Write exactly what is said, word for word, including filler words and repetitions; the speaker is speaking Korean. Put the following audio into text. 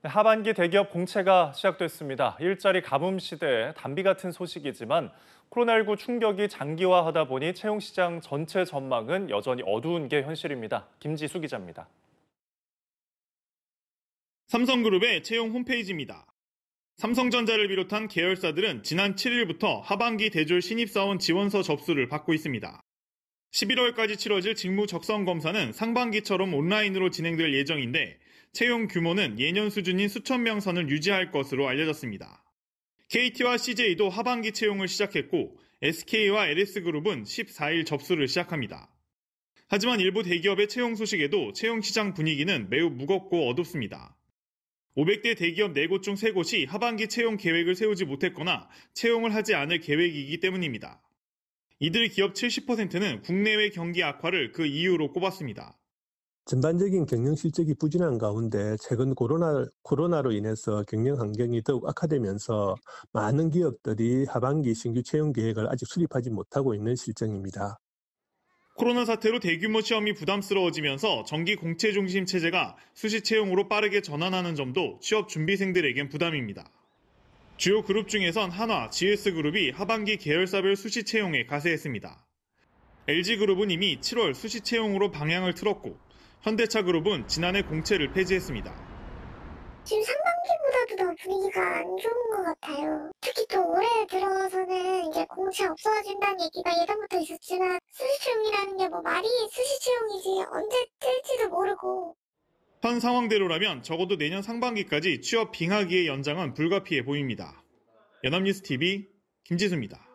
네, 하반기 대기업 공채가 시작됐습니다. 일자리 가뭄 시대에 단비 같은 소식이지만 코로나십구 충격이 장기화하다 보니 채용 시장 전체 전망은 여전히 어두운 게 현실입니다. 김지수 기자입니다. 삼성그룹의 채용 홈페이지입니다. 삼성전자를 비롯한 계열사들은 지난 칠 일부터 하반기 대졸 신입사원 지원서 접수를 받고 있습니다. 십일월까지 치러질 직무 적성 검사는 상반기처럼 온라인으로 진행될 예정인데 채용 규모는 예년 수준인 수천 명 선을 유지할 것으로 알려졌습니다. 케이티와 씨제이도 하반기 채용을 시작했고 에스케이와 엘에스그룹은 십사 일 접수를 시작합니다. 하지만 일부 대기업의 채용 소식에도 채용 시장 분위기는 매우 무겁고 어둡습니다. 오백 대 대기업 네 곳 중 세 곳이 하반기 채용 계획을 세우지 못했거나 채용을 하지 않을 계획이기 때문입니다. 이들 기업 칠십 퍼센트는 국내외 경기 악화를 그 이유로 꼽았습니다. 전반적인 경영 실적이 부진한 가운데 최근 코로나, 코로나로 인해서 경영 환경이 더욱 악화되면서 많은 기업들이 하반기 신규 채용 계획을 아직 수립하지 못하고 있는 실정입니다. 코로나 사태로 대규모 시험이 부담스러워지면서 정기 공채 중심 체제가 수시 채용으로 빠르게 전환하는 점도 취업 준비생들에겐 부담입니다. 주요 그룹 중에선 한화, 지에스그룹이 하반기 계열사별 수시 채용에 가세했습니다. 엘지그룹은 이미 칠월 수시 채용으로 방향을 틀었고 현대차그룹은 지난해 공채를 폐지했습니다. 지금 상반기보다도 더 분위기가 안 좋은 것 같아요. 특히 또 올해 들어서는 이제 공채 없어진다는 얘기가 예전부터 있었지만 수시 채용이라는 게 뭐 말이 수시 채용이지 언제 뜰지도 모르고. 현 상황대로라면 적어도 내년 상반기까지 취업 빙하기의 연장은 불가피해 보입니다. 연합뉴스티비 김지수입니다.